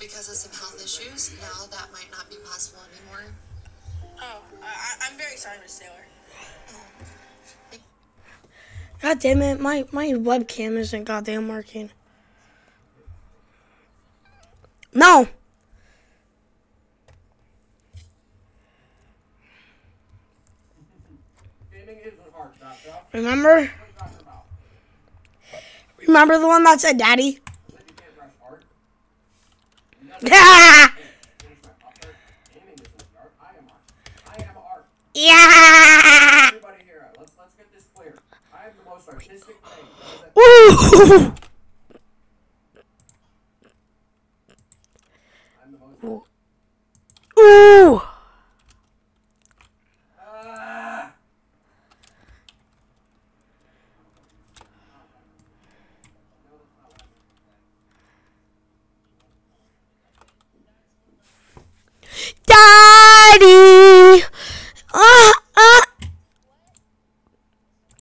because of some health issues, now that might not be possible anymore. Oh, I'm very sorry, Miss Taylor. God damn it, my webcam isn't goddamn working. No! Remember? Remember the one that said daddy? Yeah! Yeah! Everybody here, let's get this clear. I am the most artistic thing. Ooh! I'm the most